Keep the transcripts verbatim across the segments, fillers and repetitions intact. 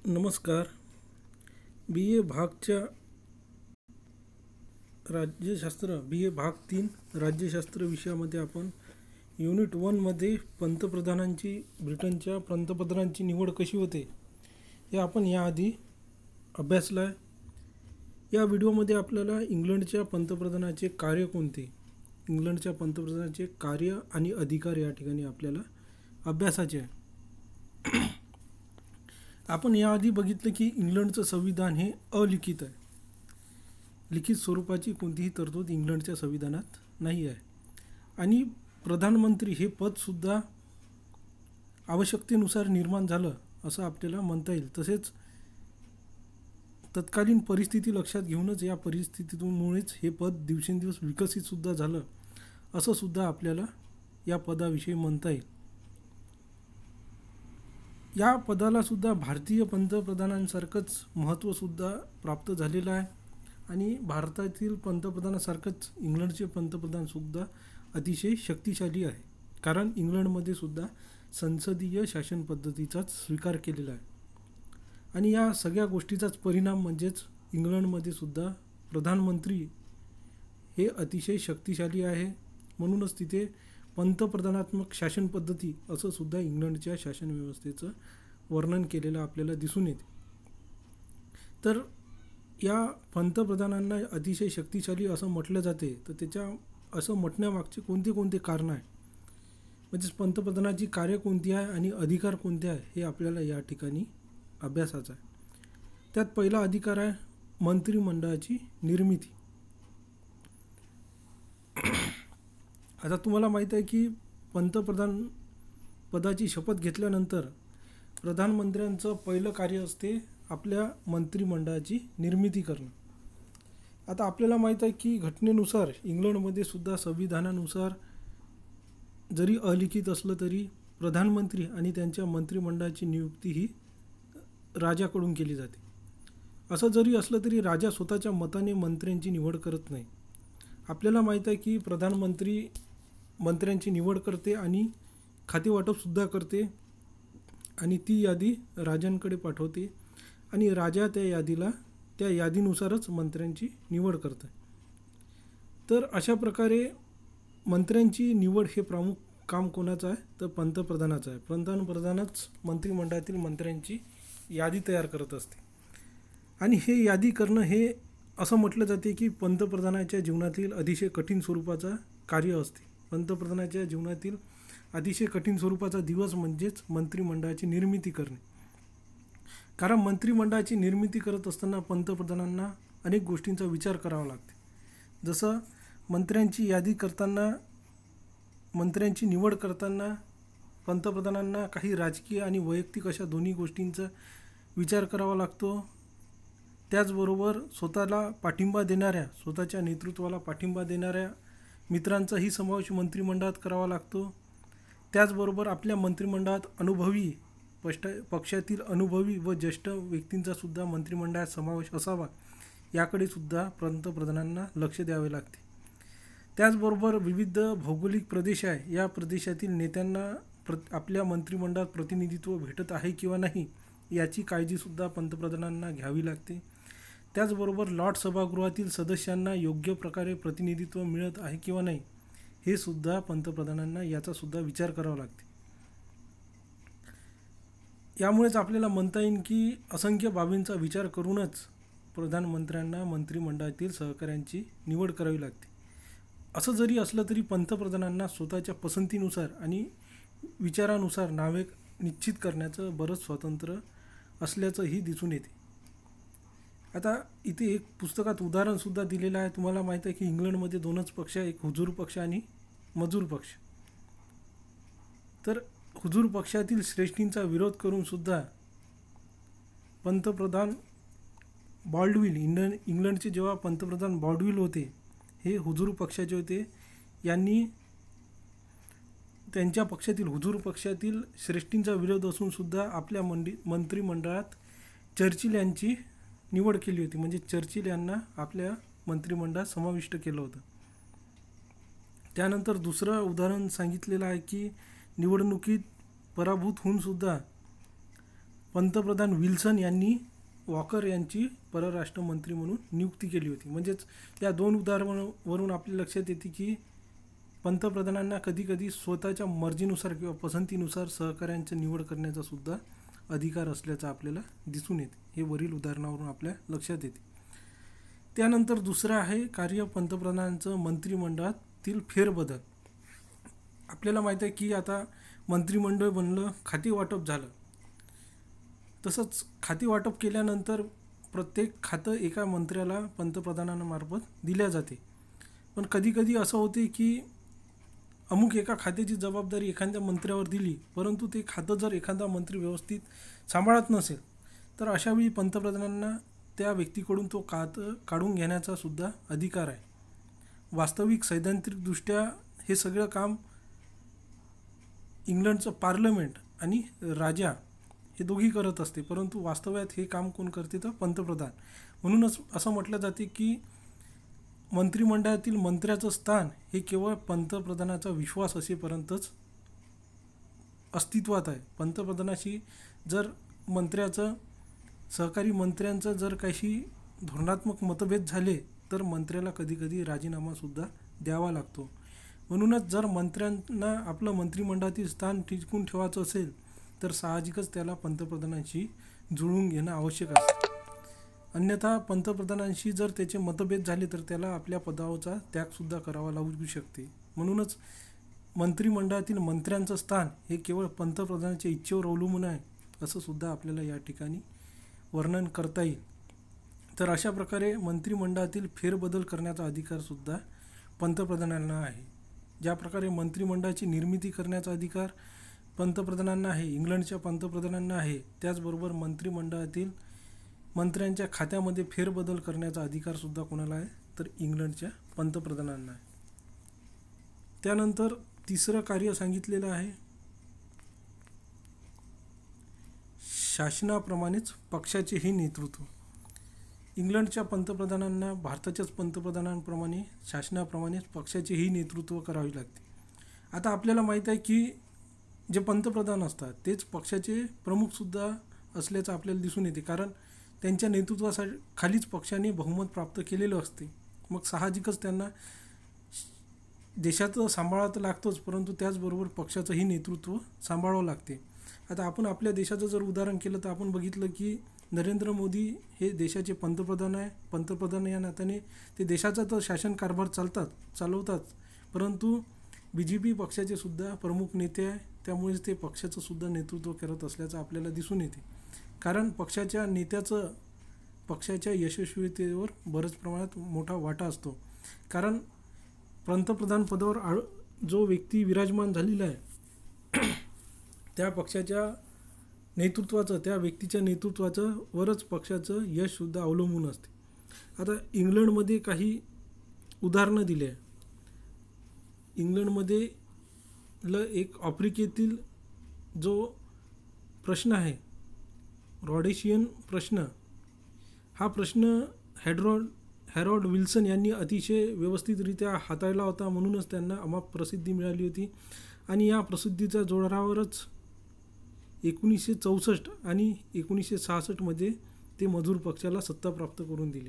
नमस्कार. बी ए भागच्या राज्यशास्त्र बी ए भाग तीन राज्यशास्त्र विषयामध्ये आपण युनिट वनमध्ये पंतप्रधानांची ब्रिटनच्या पंतप्रधानांची निवड कशी होते हे आपण याआधी अभ्यासलं आहे. या व्हिडिओमध्ये आपल्याला इंग्लंडच्या पंतप्रधानाचे कार्य कोणते, इंग्लंडच्या पंतप्रधानाचे कार्य आणि अधिकार या ठिकाणी आपल्याला अभ्यासाचे आहे. आपण याआधी बघितलं की इंग्लंडचं संविधान हे अलिखित आहे. लिखित स्वरूपाची कोणतीही तरतूद इंग्लंडच्या संविधानात नाही आहे. आणि प्रधानमंत्री हे पदसुद्धा आवश्यकतेनुसार निर्माण झालं असं आपल्याला म्हणता येईल. तसेच तत्कालीन परिस्थिती लक्षात घेऊनच या परिस्थितीमुळेच हे पद दिवसेंदिवस विकसितसुद्धा झालं असं सुद्धा आपल्याला या पदाविषयी म्हणता येईल. या पदालासुद्धा भारतीय पंतप्रधानांसारखंच महत्त्वसुद्धा प्राप्त झालेलं आहे. आणि भारतातील पंतप्रधानासारखंच इंग्लंडचे पंतप्रधानसुद्धा अतिशय शक्तिशाली आहे, कारण इंग्लंडमध्ये सुद्धा संसदीय शासन पद्धतीचाच स्वीकार केलेला आहे. आणि या सगळ्या गोष्टीचाच परिणाम म्हणजेच इंग्लंडमध्ये सुद्धा प्रधानमंत्री हे अतिशय शक्तिशाली आहे. म्हणूनच तिथे पंतप्रधानात्मक शासन पद्धती असं सुद्धा इंग्लंडच्या शासन व्यवस्थेचं वर्णन केलेलं आपल्याला दिसून येते. तर या पंतप्रधानांना अतिशय शक्तिशाली असं म्हटलं जाते. तर त्याच्या असं म्हटण्यामागचे कोणते कोणते कारण आहे, म्हणजेच पंतप्रधानाची कार्य कोणती आहे आणि अधिकार कोणते आहे हे आपल्याला या ठिकाणी अभ्यासाचं आहे. त्यात पहिला अधिकार आहे मंत्रिमंडळाची निर्मिती. आता तुम्हाला माहीत आहे की पंतप्रधान पदाची शपथ घेतल्यानंतर प्रधानमंत्र्यांचं पहिलं कार्य असते आपल्या मंत्रिमंडळाची निर्मिती करणं. आता आपल्याला माहीत आहे की घटनेनुसार इंग्लंडमध्ये सुद्धा संविधानानुसार जरी अलिखित असलं तरी प्रधानमंत्री आणि त्यांच्या मंत्रिमंडळाची नियुक्ती ही राजाकडून केली जाते. असं जरी असलं तरी राजा स्वतःच्या मताने मंत्र्यांची निवड करत नाही. आपल्याला माहीत आहे की प्रधानमंत्री मंत्र्यांची निवड करते आणि खातेवाटपसुद्धा करते आणि ती यादी राजांकडे पाठवते आणि राजा त्या यादीला त्या यादीनुसारच मंत्र्यांची निवड करते. तर अशा प्रकारे मंत्र्यांची निवड हे प्रमुख काम कोणाचं आहे तर पंतप्रधानाचं आहे. पंतप्रधानच मंत्रिमंडळातील मंत्र्यांची यादी तयार करत असते. आणि हे यादी करणं हे असं म्हटलं जाते की पंतप्रधानाच्या जीवनातील अतिशय कठीण स्वरूपाचं कार्य असते. पंतप्रधानाच्या जीवनातील अतिशय कठीण स्वरूपाचा दिवस म्हणजेच मंत्रिमंडळाची निर्मिती करणे. कारण मंत्रिमंडळाची निर्मिती करत असताना पंतप्रधानांना अनेक गोष्टींचा विचार करावा लागते. जसं मंत्र्यांची यादी करताना, मंत्र्यांची निवड करताना पंतप्रधानांना काही राजकीय आणि वैयक्तिक अशा दोन्ही गोष्टींचा विचार करावा लागतो. त्याचबरोबर स्वतःला पाठिंबा देणाऱ्या, स्वतःच्या नेतृत्वाला पाठिंबा देणाऱ्या मित्रांचाही समावेश मंत्रिमंडळात करावा लागतो. त्याचबरोबर आपल्या मंत्रिमंडळात अनुभवी पष्ट पक्षातील अनुभवी व ज्येष्ठ व्यक्तींचासुद्धा मंत्रिमंडळात समावेश असावा याकडे सुद्धा पंतप्रधानांना लक्ष द्यावे लागते. त्याचबरोबर विविध भौगोलिक प्रदेश आहे, या प्रदेशातील नेत्यांना प्र आपल्या मंत्रिमंडळात प्रतिनिधित्व भेटत आहे किंवा नाही याची काळजीसुद्धा पंतप्रधानांना घ्यावी लागते. त्याचबरोबर लॉर्ड सभागृहातील सदस्यांना योग्य प्रकारे प्रतिनिधित्व मिळत आहे किंवा नाही हे सुद्धा पंतप्रधानांना याचासुद्धा विचार करावा लागते. यामुळेच आपल्याला म्हणता येईल की असंख्य बाबींचा विचार करूनच प्रधानमंत्र्यांना मंत्रिमंडळातील सहकाऱ्यांची निवड करावी लागते. असं जरी असलं तरी पंतप्रधानांना स्वतःच्या पसंतीनुसार आणि विचारानुसार नावे निश्चित करण्याचं बरंच स्वातंत्र्य असल्याचंही दिसून येते. आता इथे एक पुस्तकात उदाहरणसुद्धा दिलेलं आहे. तुम्हाला माहीत आहे की इंग्लंडमध्ये दोनच पक्ष आहे, एक हुजूर पक्ष आणि मजूर पक्ष. तर हुजूर पक्षातील श्रेष्ठींचा विरोध करूनसुद्धा पंतप्रधान बॉल्डविल, इंग्लंड इंग्लंडचे जेव्हा पंतप्रधान बॉल्डविल होते, हे हुजूर पक्षाचे होते. यांनी त्यांच्या पक्षातील हुजूर पक्षातील श्रेष्ठींचा विरोध असूनसुद्धा आपल्या मंडी मंत्रिमंडळात चर्चिल यांची निवड केली होती. म्हणजे चर्चिल यांना आपल्या मंत्रिमंडळात समाविष्ट केलं होतं. त्यानंतर दुसरं उदाहरण सांगितलेलं आहे की निवडणुकीत पराभूत होऊनसुद्धा पंतप्रधान विल्सन यांनी वॉकर यांची परराष्ट्र मंत्री म्हणून नियुक्ती केली होती. म्हणजेच या दोन उदाहरणावरून आपल्या लक्षात येते की पंतप्रधानांना कधीकधी स्वतःच्या मर्जीनुसार किंवा पसंतीनुसार सहकाऱ्यांची निवड करण्याचा सुद्धा अधिकार असल्याचं आपल्याला दिसून येते. हे वरील उदाहरणावरून आपल्या लक्षात येते. त्यानंतर दुसरं आहे कार्य पंतप्रधानांचं मंत्रिमंडळातील फेरबदल. आपल्याला माहीत आहे की आता मंत्रिमंडळ बनलं, खाते वाटप झालं. तसंच खाते वाटप केल्यानंतर प्रत्येक खातं एका मंत्र्याला पंतप्रधानांमार्फत दिल्या जाते. पण कधीकधी असं होते की अमुक एका खात्याची जबाबदारी एखाद्या मंत्र्यावर दिली, परंतु ते खातं जर एखादा मंत्री व्यवस्थित सांभाळत नसेल तर अशावेळी पंतप्रधानांना त्या व्यक्तीकडून तो खातं काढून घेण्याचा सुद्धा अधिकार आहे. वास्तविक सैद्धांतिकदृष्ट्या हे सगळं काम इंग्लंडचं पार्लमेंट आणि राजा हे दोघी करत असते, परंतु वास्तव्यात हे काम कोण करते तर पंतप्रधान. म्हणूनच असं म्हटलं जाते की मंत्रिमंडळातील मंत्र्याचं स्थान हे केवळ पंतप्रधानाचा विश्वास असेपर्यंतच अस्तित्वात आहे. पंतप्रधानाशी जर मंत्र्याचं सहकारी मंत्र्यांचं जर काही धोरणात्मक मतभेद झाले तर मंत्र्याला कधीकधी राजीनामासुद्धा द्यावा लागतो. म्हणूनच जर मंत्र्यांना आपलं मंत्रिमंडळातील स्थान टिकवून ठेवायचं असेल तर साहजिकच त्याला पंतप्रधानांशी जुळवून घेणं आवश्यक असतं. अन्यथा पंतप्रधानांशी जर त्याचे मतभेद झाले तर त्याला आपल्या पदाचा त्यागसुद्धा करावा लागू शकते. म्हणूनच मंत्रिमंडळातील मंत्र्यांचं स्थान हे केवळ पंतप्रधानांच्या इच्छेवर अवलंबून आहे असं सुद्धा आपल्याला या ठिकाणी वर्णन करता येईल. तर अशा प्रकारे मंत्रिमंडळातील फेरबदल करण्याचा अधिकारसुद्धा पंतप्रधानांना आहे. ज्या प्रकारे मंत्रिमंडळाची निर्मिती करण्याचा अधिकार पंतप्रधानांना आहे, इंग्लंडच्या पंतप्रधानांना आहे, त्याचबरोबर मंत्रिमंडळातील मंत्र्यांच्या खात्यामध्ये फेरबदल करण्याचा अधिकारसुद्धा कोणाला आहे तर इंग्लंडच्या पंतप्रधानांना आहे. त्यानंतर तिसरं कार्य सांगितलेलं आहे शासनाप्रमाणेच पक्षाचेही नेतृत्व. इंग्लंडच्या पंतप्रधानांना भारताच्याच पंतप्रधानांप्रमाणे शासनाप्रमाणेच पक्षाचेही नेतृत्व करावे लागते. आता आपल्याला माहीत आहे की जे पंतप्रधान असतात तेच पक्षाचे प्रमुखसुद्धा असल्याचं आपल्याला दिसून येते, कारण त्यांच्या नेतृत्वासाठी खालीच पक्षाने बहुमत प्राप्त केलेलं असते. मग साहजिकच त्यांना देशाचं सांभाळावं लागतोच, परंतु त्याचबरोबर पक्षाचंही नेतृत्व सांभाळावं लागते. आता आपण आपल्या देशाचं जर उदाहरण केलं तर आपण बघितलं की नरेंद्र मोदी हे देशाचे पंतप्रधान आहे. पंतप्रधान या नात्याने ते देशाचा तर शासन कारभार चालतात चालवतात, परंतु बी जे पी पक्षाचे सुद्धा प्रमुख नेते आहे. त्यामुळेच ते पक्षाचं सुद्धा नेतृत्व करत असल्याचं आपल्याला दिसून येते, कारण पक्षाच्या नेत्याचं पक्षाच्या यशस्वीतेवर बऱ्याच प्रमाणात मोठा वाटा असतो. कारण पंतप्रधान पदावर आळ जो व्यक्ती विराजमान झालेला आहे त्या पक्षाच्या नेतृत्वाचं त्या व्यक्तीच्या नेतृत्वाचं वरच पक्षाचं यशसुद्धा अवलंबून असते. आता इंग्लंडमध्ये काही उदाहरणं दिली आहे. इंग्लंडमध्ये ल एक आफ्रिकेतील जो प्रश्न आहे रॉडेशियन प्रश्न, हा प्रश्न हॅड्रॉड हॅरॉल्ड विल्सन यांनी अतिशय व्यवस्थितरित्या हाताळला होता. म्हणूनच त्यांना अमाप प्रसिद्धी मिळाली होती आणि या प्रसिद्धीच्या जोरावरच एकोणीसशे चौसष्ट आणि एकोणीसशे सहासष्टमध्ये ते मजूर पक्षाला सत्ता प्राप्त करून दिली.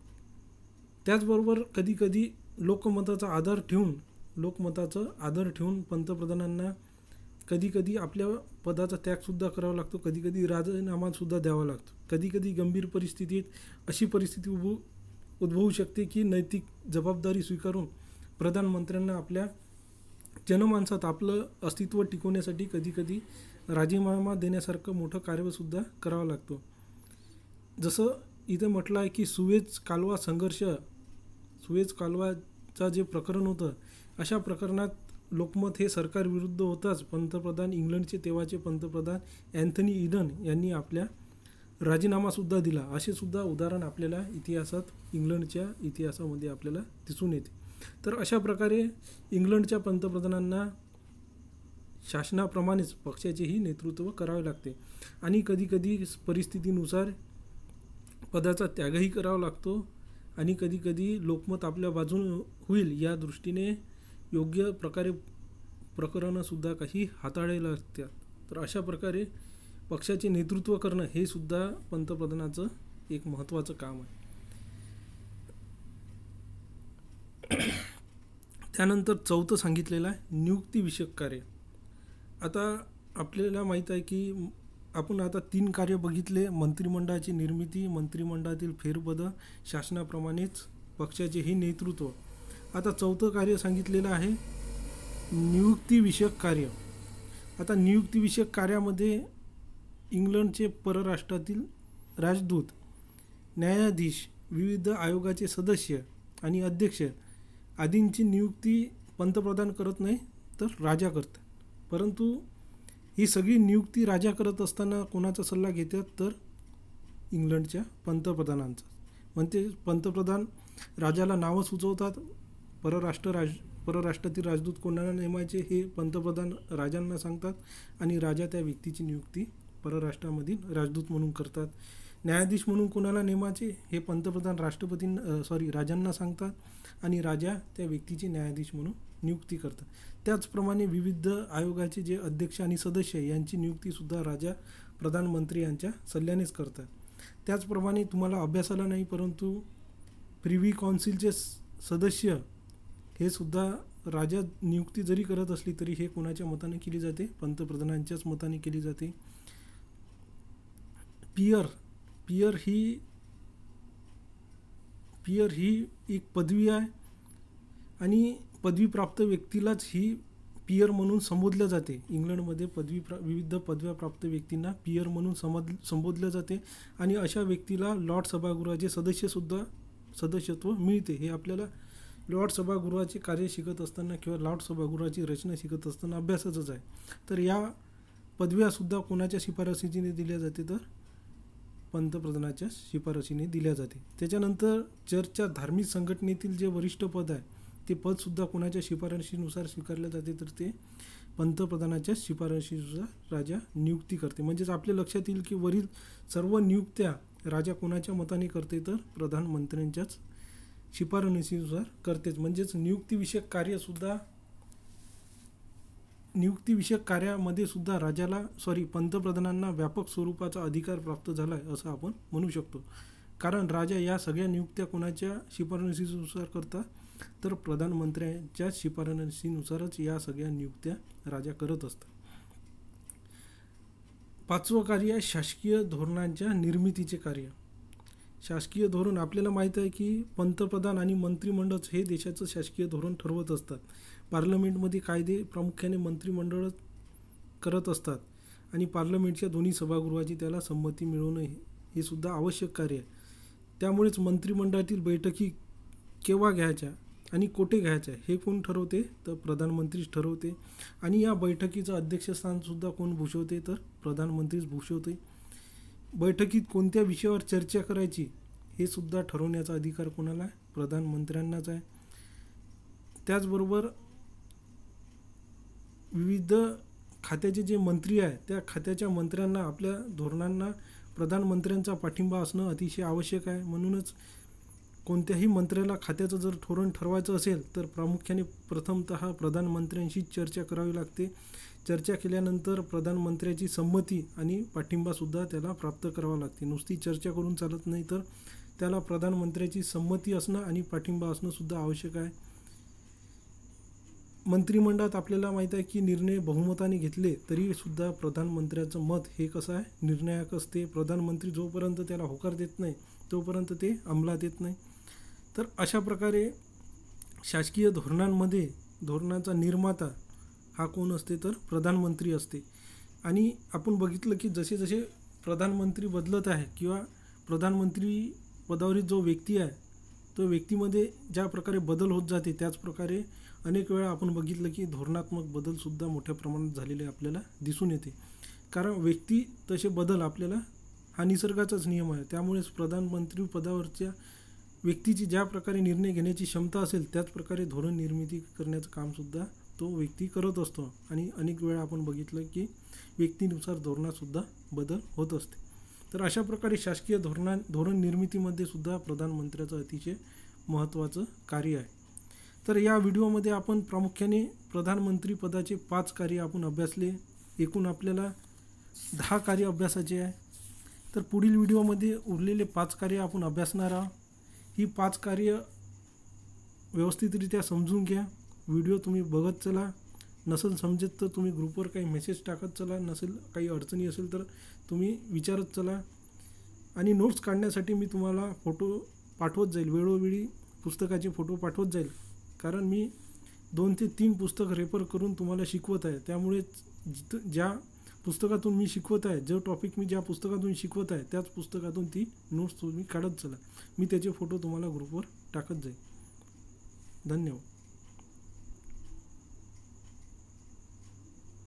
त्याचबरोबर कधीकधी लोकमताचा आधार ठेवून लोकमताचा आदर ठेवून पंतप्रधानांना कधीकधी आपल्या पदाचा त्यागसुद्धा करावा लागतो, कधीकधी राजीनामासुद्धा द्यावा लागतो. कधीकधी गंभीर परिस्थितीत अशी परिस्थिती उभू उद्भवू शकते की नैतिक जबाबदारी स्वीकारून प्रधानमंत्र्यांना आपल्या जनमानसात आपलं अस्तित्व टिकवण्यासाठी कधीकधी राजीनामा देण्यासारखं मोठं कार्यसुद्धा करावं लागतो. जसं इथे म्हटलं आहे की सुएझ कालवा संघर्ष, सुएझ कालवाचं जे प्रकरण होतं, अशा प्रकरणात लोकमत हे सरकारविरुद्ध होताच पंतप्रधान इंग्लंडचे तेव्हाचे पंतप्रधान अँथनी ईडन यांनी आपल्या राजीनामासुद्धा दिला. असे सुद्धा उदाहरण आपल्याला इतिहासात इंग्लंडच्या इतिहासामध्ये आपल्याला दिसून येते. तर अशा प्रकारे इंग्लंडच्या पंतप्रधानांना शासनाप्रमाणेच पक्षाचेही नेतृत्व करावे लागते आणि कधीकधी परिस्थितीनुसार पदाचा त्यागही करावा लागतो आणि कधीकधी लोकमत आपल्या बाजूने होईल या दृष्टीने योग्य प्रकारे प्रकरणंसुद्धा काही हाताळायला लागतात. तर अशा प्रकारे पक्षाचे नेतृत्व करणं हे सुद्धा पंतप्रधानाचं एक महत्त्वाचं काम आहे. त्यानंतर चौथं सांगितलेलं आहे नियुक्तीविषयक कार्य. आता आपल्याला माहीत आहे की आपण आता तीन कार्य बघितले, मंत्रिमंडळाची निर्मिती, मंत्रिमंडळातील फेरबदल, शासनाप्रमाणेच पक्षाचेही नेतृत्व. आता चौथं कार्य सांगितलेलं आहे नियुक्तीविषयक कार्य. आता नियुक्तीविषयक कार्यामध्ये इंग्लंडचे परराष्ट्रातील राजदूत, न्यायाधीश, विविध आयोगाचे सदस्य आणि अध्यक्ष आदींची नियुक्ती पंतप्रधान करत नाही तर राजा करतात. परंतु ही सगळी नियुक्ती राजा करत असताना कोणाचा सल्ला घेतात तर इंग्लंडच्या पंतप्रधानांचा. म्हणजे पंतप्रधान राजाला नावं सुचवतात, परराष्ट्र राज परराष्ट्रातील राजदूत कोणाला नेमायचे हे पंतप्रधान राजांना सांगतात आणि राजा त्या व्यक्तीची नियुक्ती परराष्ट्रामधील राजदूत म्हणून करतात. न्यायाधीश म्हणून कोणाला नेमायचे हे पंतप्रधान राष्ट्रपतींना सॉरी राजांना सांगतात आणि राजा त्या व्यक्तीची न्यायाधीश म्हणून नियुक्ती करतात. त्याचप्रमाणे विविध आयोगाचे जे अध्यक्ष आणि सदस्य यांची नियुक्तीसुद्धा राजा प्रधानमंत्री यांच्या सल्ल्यानेच करतात. त्याचप्रमाणे तुम्हाला अभ्यासाला नाही परंतु प्रिव्ही काउन्सिलचे सदस्य हे सुद्धा राजा नियुक्ती जरी करत असली तरी हे कोणाच्या मताने केली जाते, पंतप्रधानांच्याच मताने केली जाते. पियर पियर ही पियर ही एक पदवी आहे आणि पदवीप्राप्त व्यक्तीलाच ही पियर म्हणून संबोधलं जाते. इंग्लंडमध्ये पदवी प्रा विविध पदव्या प्राप्त व्यक्तींना पियर म्हणून समज संबोधलं जाते आणि अशा व्यक्तीला लॉर्ड सभागृहाचे सदस्यसुद्धा सदस्यत्व मिळते. हे आपल्याला लॉर्ड सभागृहाचे कार्य शिकत असताना किंवा लॉर्ड सभागृहाची रचना शिकत असताना अभ्यासाचंच आहे. तर या पदव्यासुद्धा कोणाच्या शिफारशीने दिल्या जाते तर पंतप्रधानाच्या शिफारशीने दिल्या जाते. त्याच्यानंतर चर्चच्या धार्मिक संघटनेतील जे वरिष्ठ पद आहे ते पदसुद्धा कोणाच्या शिफारशीनुसार स्वीकारले जाते तर ते पंतप्रधानाच्या शिफारशीनुसार राजा नियुक्ती करते. म्हणजेच आपल्या लक्षात येईल की वरील सर्व नियुक्त्या राजा कोणाच्या मताने करते तर प्रधानमंत्र्यांच्याच शिफारशीनुसार करतेच. म्हणजेच नियुक्तीविषयक कार्यसुद्धा नियुक्तीविषयक कार्यामध्ये सुद्धा राजाला सॉरी पंतप्रधानांना व्यापक स्वरूपाचा अधिकार प्राप्त झाला आहे असं आपण म्हणू शकतो. कारण राजा या सगळ्या नियुक्त्या कोणाच्या शिफारशीनुसार करतात तर प्रधानमंत्र्यांच्या शिफारशीनुसारच या सगळ्या नियुक्त्या राजा करत असतात. पाचवं कार्य आहे शासकीय धोरणांच्या निर्मितीचे कार्य. शासकीय धोरण आपल्याला माहीत आहे की पंतप्रधान आणि मंत्रिमंडळ हे देशाचं शासकीय धोरण ठरवत असतात. पार्लमेंटमध्ये कायदे प्रामुख्याने मंत्रिमंडळ करत असतात आणि पार्लमेंटच्या दोन्ही सभागृहाची त्याला संमती मिळवणं हे सुद्धा आवश्यक कार्य आहे. त्यामुळेच मंत्रिमंडळातील बैठकी केव्हा घ्यायच्या आणि कोठे घ्यायच्या हे कोण ठरवते तर प्रधानमंत्रीच ठरवते आणि या बैठकीचं अध्यक्षस्थानसुद्धा कोण भूषवते तर प्रधानमंत्रीच भूषवते. बैठकीत कोणत्या विषयावर चर्चा करायची हे सुद्धा ठरवण्याचा अधिकार कोणाला आहे प्रधानमंत्र्यांनाच आहे. त्याचबरोबर विविध खात्याचे जे मंत्री आहे त्या खात्याच्या मंत्र्यांना आपल्या धोरणांना प्रधानमंत्र्यांचा पाठिंबा असणं अतिशय आवश्यक आहे. म्हणूनच कोणत्याही मंत्र्याला खात्याचं जर धोरण ठरवायचं असेल तर प्रामुख्याने प्रथमतः प्रधानमंत्र्यांशी चर्चा करावी लागते. चर्चा केल्यानंतर प्रधानमंत्र्याची संमती आणि पाठिंबासुद्धा त्याला प्राप्त करावा लागते. नुसती चर्चा करून चालत नाही तर त्याला प्रधानमंत्र्याची संमती असणं आणि पाठिंबा असणं सुद्धा आवश्यक आहे. मंत्रिमंडळात आपल्याला माहीत आहे की निर्णय बहुमताने घेतले तरीसुद्धा प्रधानमंत्र्याचं मत हे कसं आहे निर्णायक असते. प्रधानमंत्री जोपर्यंत त्याला होकार देत नाही तोपर्यंत ते अंमलात येत नाही. तर अशा प्रकारे शासकीय धोरणांमध्ये धोरणाचा निर्माता हा कोण असते तर प्रधानमंत्री असते. आणि आपण बघितलं की जसे जसे प्रधानमंत्री बदलत आहे किंवा प्रधानमंत्री पदावरील जो व्यक्ती आहे तो व्यक्तीमध्ये ज्या प्रकारे बदल होत जाते त्याचप्रकारे अनेक वेळा आपण बघितलं की धोरणात्मक बदलसुद्धा मोठ्या प्रमाणात झालेले आपल्याला दिसून येते. कारण व्यक्ती तसे बदल आपल्याला हा निसर्गाचाच नियम आहे. त्यामुळेच प्रधानमंत्री पदावरच्या व्यक्तीची ज्या प्रकारे निर्णय घेण्याची क्षमता असेल त्याच प्रकारे धोरण निर्मिती करण्याचं कामसुद्धा तो व्यक्ती करत असतो. आणि अनेक वेळा आपण बघितलं की व्यक्तीनुसार धोरणातसुद्धा बदल होत असते. तर अशा प्रकारे शासकीय धोरणा धोरण निर्मितीमध्ये सुद्धा प्रधानमंत्र्याचं अतिशय महत्त्वाचं कार्य आहे. तर या व्हिडिओमध्ये आपण प्रामुख्याने प्रधानमंत्री पदाचे पाच कार्य आपण अभ्यासले. एकूण आपल्याला दहा कार्य अभ्यासाचे आहे. तर पुढील व्हिडिओमध्ये उरलेले पाच कार्य आपण अभ्यासणार आहोत. ही पाच कार्य व्यवस्थितरित्या समजून घ्या. व्हिडिओ तुम्ही बघत चला. नसेल समजत तर तुम्ही ग्रुपवर काही मेसेज टाकत चला. नसेल काही अडचणी असेल तर तुम्ही विचारत चला. आणि नोट्स काढण्यासाठी मी तुम्हाला फोटो पाठवत जाईल. वेळोवेळी पुस्तकाचे फोटो पाठवत जाईल. कारण मी दोन ते तीन पुस्तक रेफर करून तुम्हाला शिकवत आहे. त्यामुळे जिथं ज्या पुस्तकातून मी शिकवत आहे, जो टॉपिक मी ज्या पुस्तकातून शिकवत आहे त्याच पुस्तकातून ती नोट्स तुम्ही काढत चला. मी त्याचे फोटो तुम्हाला ग्रुपवर टाकत जाईल. धन्यवाद.